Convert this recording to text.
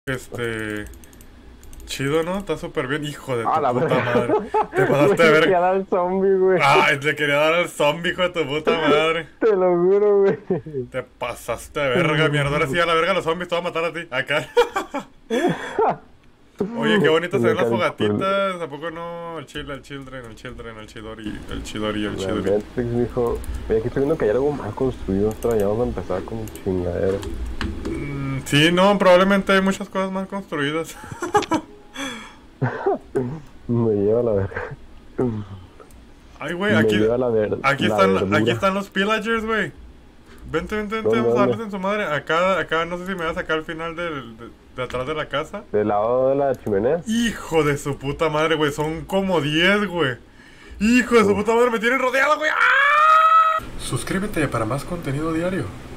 Chido, ¿no? Está súper bien. Hijo de tu la puta verga. madre. Te pasaste de Le quería verga. dar al zombie, güey. Ay, le quería dar al zombie, hijo de tu puta madre. Te lo juro, güey. Te pasaste de verga, mierda. Ahora sí, a la verga los zombies te van a matar a ti. Acá. Oye, qué bonitas se ven las fogatitas. ¿A poco no? El children, el chidori, el chidori, el chidori. Netflix dijo, oye, aquí estoy viendo que hay algo mal construido, ostras, ya vamos a empezar con chingadera. Sí, no, probablemente hay muchas cosas más construidas. Me lleva la verga. Ay, güey, Me aquí lleva la aquí están los pillagers, güey. Vente, vamos a darles en su madre. Acá, no sé si me vas acá al final de atrás de la casa. ¿Del lado de la chimenea? Hijo de su puta madre, güey, son como 10, güey. Hijo de su puta madre, me tienen rodeado, güey. ¡Ah! Suscríbete para más contenido diario.